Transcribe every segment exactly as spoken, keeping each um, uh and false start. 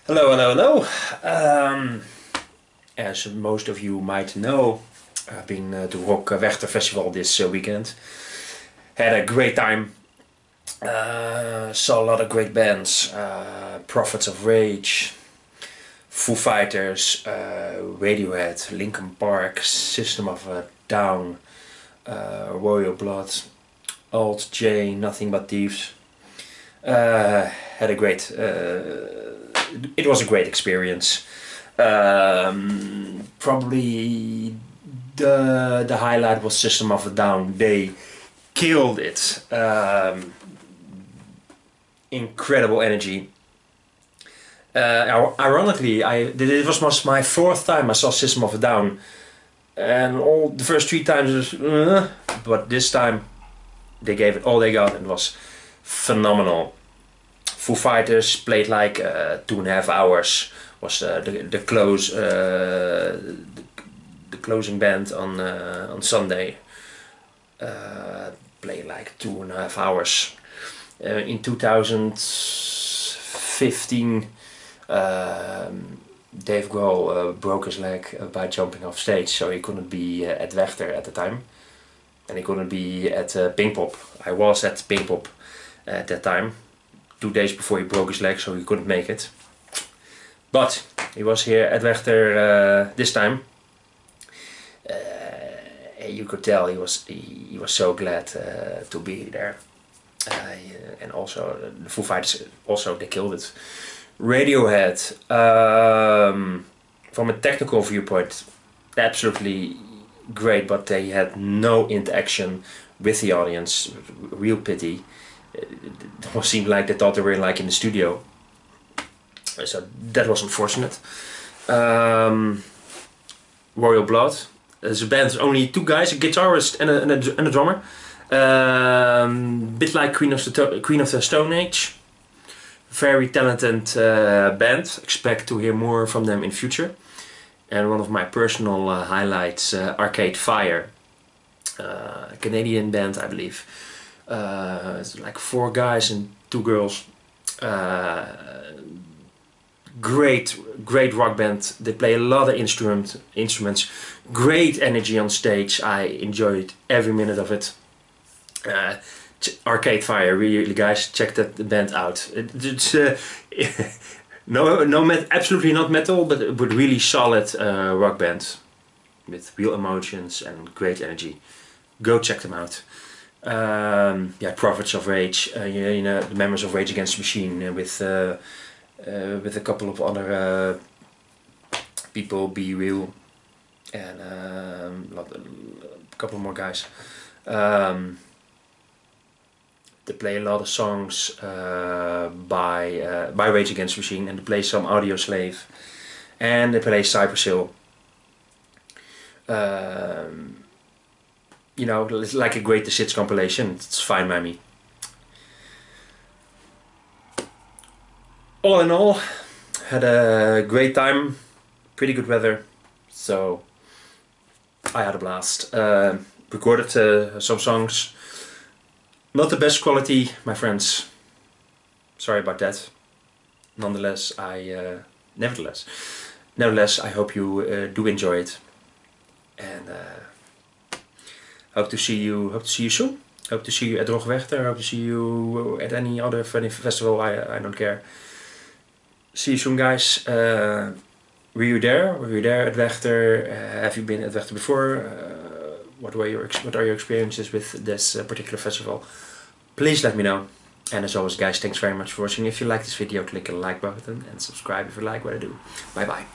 Hello, hello, hello. Um, as most of you might know, I've been uh, to Rock Werchter Festival this uh, weekend. Had a great time. Uh, saw a lot of great bands. Uh, Prophets of Rage, Foo Fighters, uh, Radiohead, Linkin Park, System of a Down, uh, Royal Blood, Alt J, Nothing But Thieves. Uh, had a great... Uh, it was a great experience. Um, probably the the highlight was System of a Down. They killed it. Um, incredible energy. Uh, ironically, I it was my fourth time I saw System of a Down, and all the first three times was, uh, but this time they gave it all they got and it was phenomenal. Foo Fighters played like uh, two and a half hours. Was uh, the the close uh, the, the closing band on uh, on Sunday. Uh, played like two and a half hours. Uh, in two thousand fifteen, um, Dave Grohl uh, broke his leg uh, by jumping off stage, so he couldn't be uh, at Werchter at the time, and he couldn't be at uh, Pinkpop. I was at Pinkpop uh, at that time. Two days before he broke his leg, so he couldn't make it. But he was here at Werchter uh, this time. Uh, you could tell he was he, he was so glad uh, to be there. Uh, and also uh, the Foo Fighters also they killed it. Radiohead, um, from a technical viewpoint, absolutely great, but they had no interaction with the audience. Real pity. It seemed like they thought they were like in the studio, so that was unfortunate. Um, Royal Blood, as a band, only two guys, a guitarist and a, and a, and a drummer. Um, bit like Queen of the Queen of the Stone Age. Very talented uh, band. Expect to hear more from them in future. And one of my personal uh, highlights, uh, Arcade Fire, uh, a Canadian band, I believe. Uh, it's like four guys and two girls. Uh, great, great rock band. They play a lot of instrument, instruments. Great energy on stage. I enjoyed every minute of it. Uh, Arcade Fire, really, guys, check that band out. It, it's uh, no, no, met, absolutely not metal, but but really solid uh, rock band with real emotions and great energy. Go check them out. Um, yeah, Prophets of Rage, uh, you, you know, the members of Rage Against the Machine, uh, with uh, uh, with a couple of other uh, people, Be Real, and um, a couple more guys. Um, they play a lot of songs uh, by uh, by Rage Against the Machine, and they play some Audioslave, and they play Cypress Hill. Um, You know, it's like a Greatest Hits compilation. It's fine by me. All in all, had a great time. Pretty good weather, so I had a blast. Uh, recorded uh, some songs. Not the best quality, my friends. Sorry about that. Nonetheless, I uh, nevertheless, nevertheless, I hope you uh, do enjoy it. And. Uh, Hope to see you. Hope to see you soon. Hope to see you at Rock Werchter. Hope to see you at any other festival. I I don't care. See you soon, guys. Uh, were you there? Were you there at Werchter? Uh, have you been at Werchter before? Uh, what were your What are your experiences with this uh, particular festival? Please let me know. And as always, guys, thanks very much for watching. If you like this video, click the like button and subscribe if you like what I do. Bye bye.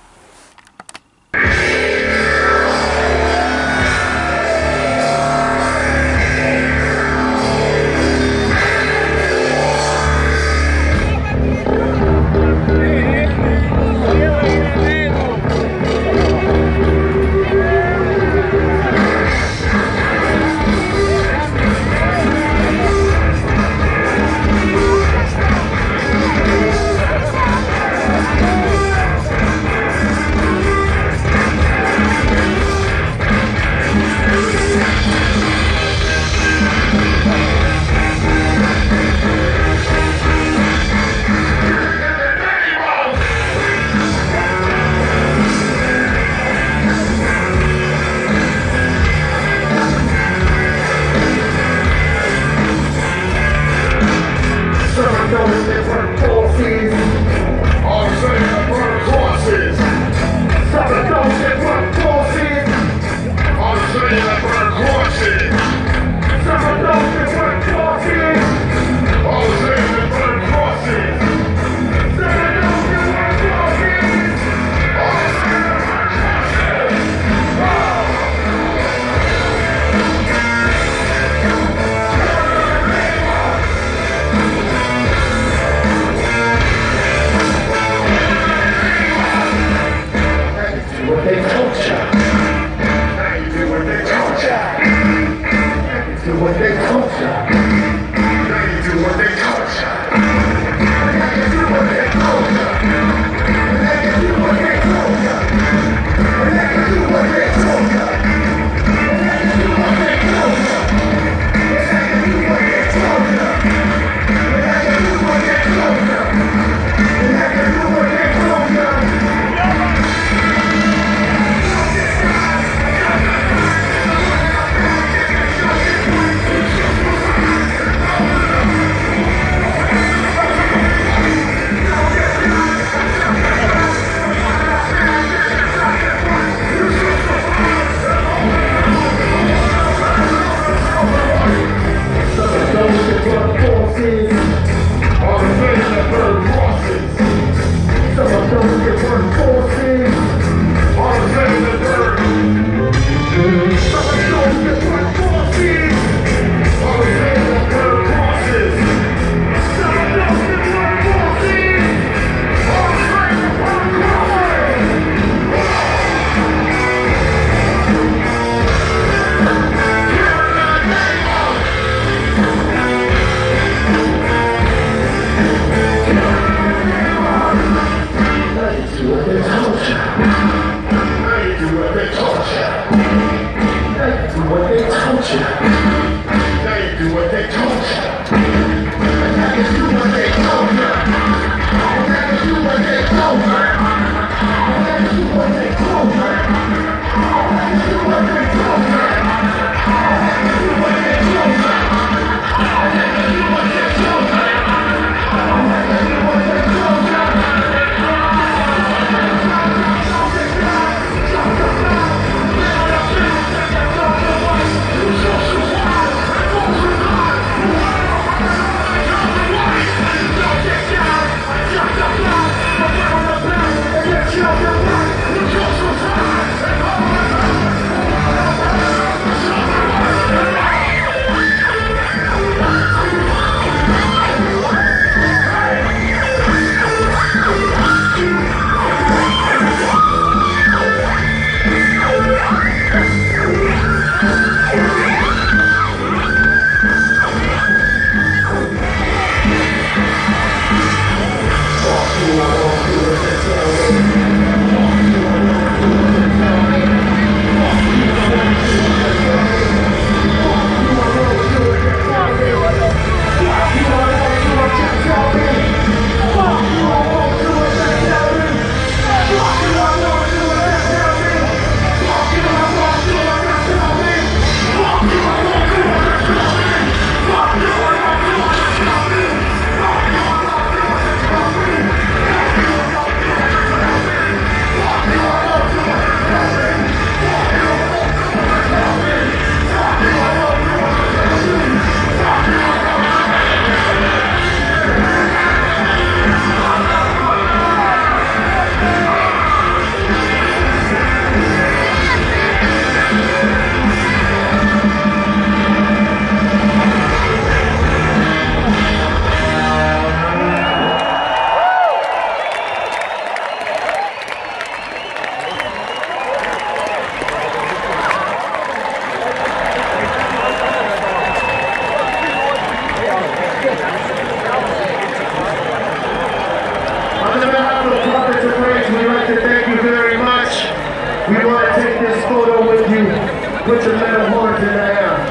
Put your metal horns in the air.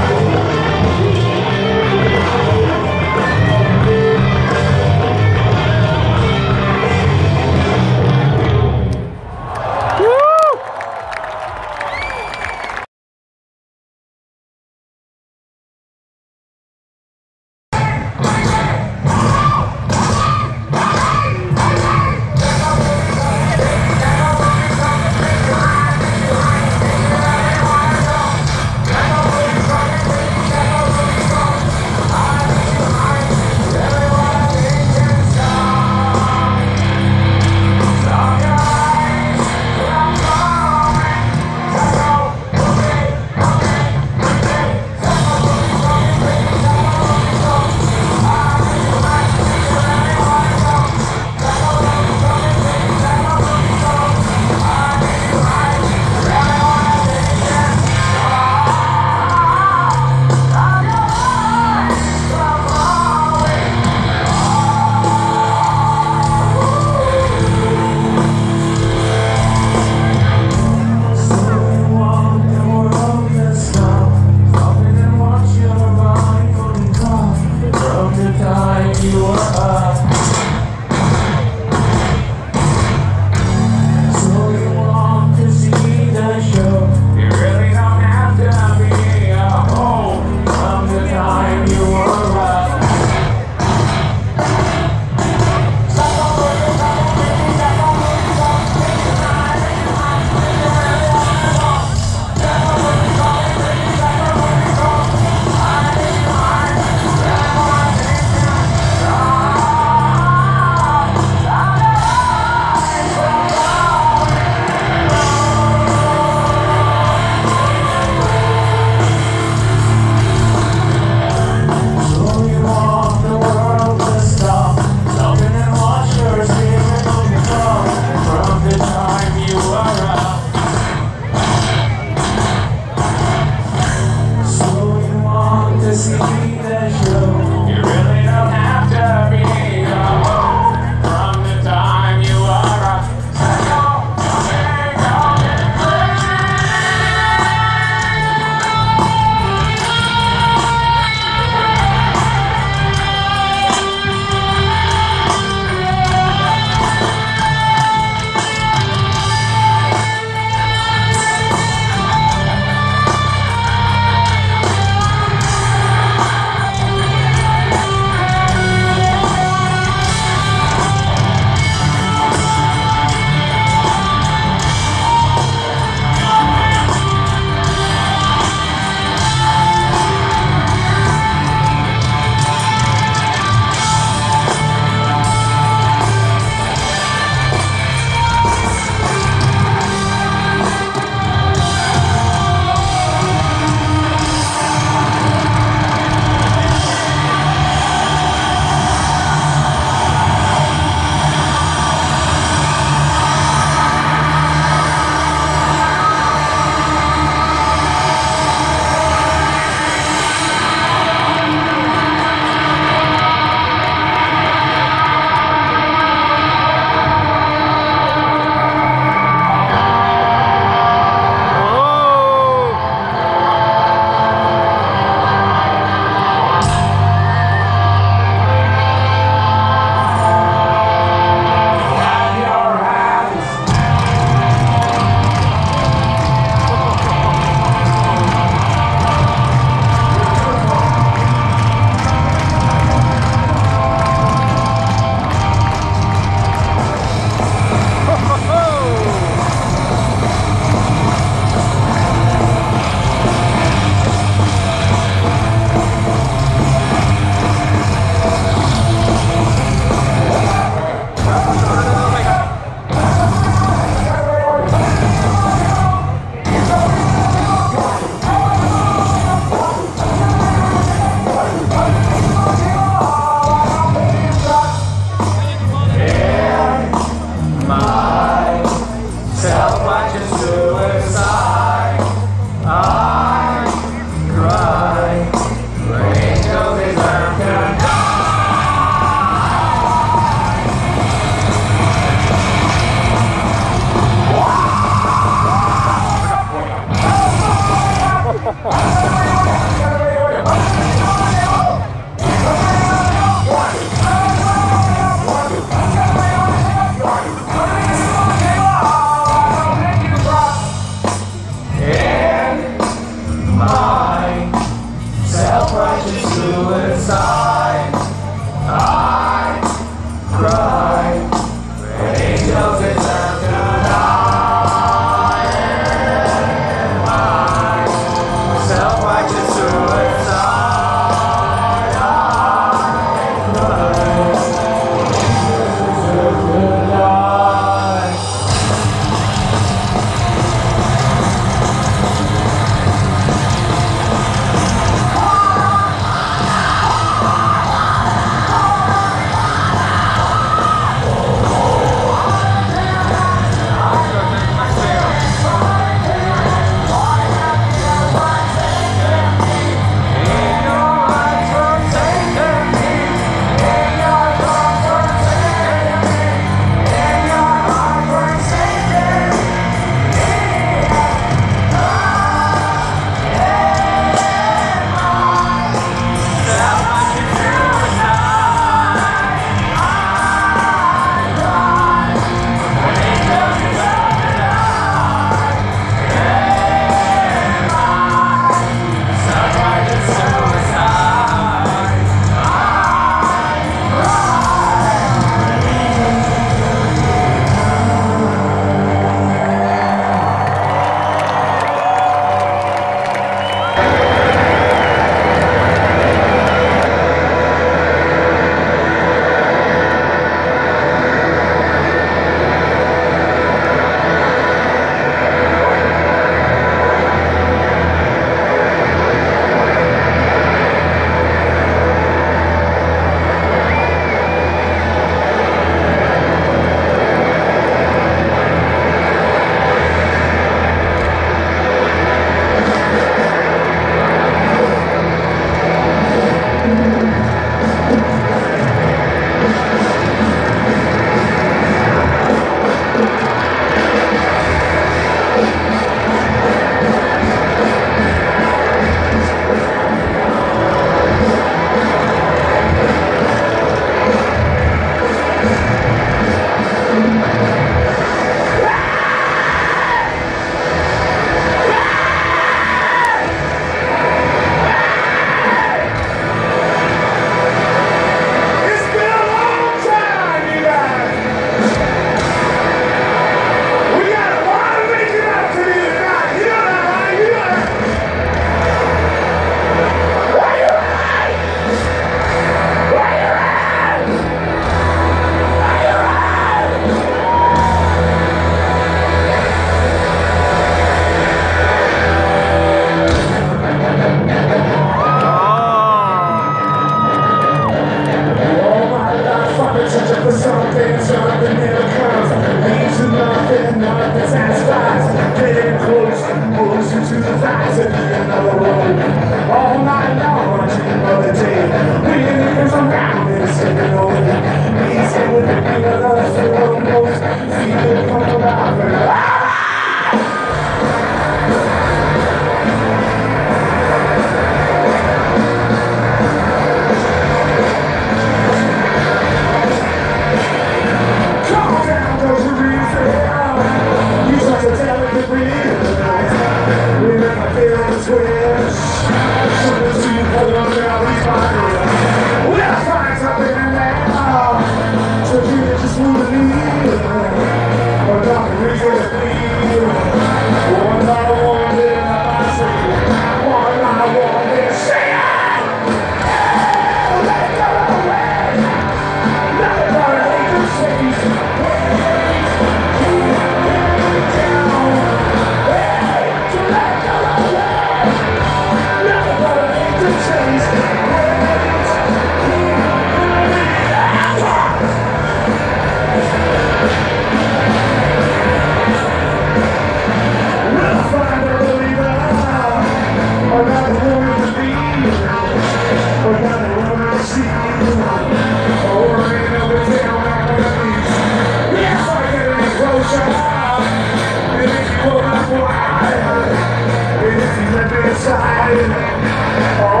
side.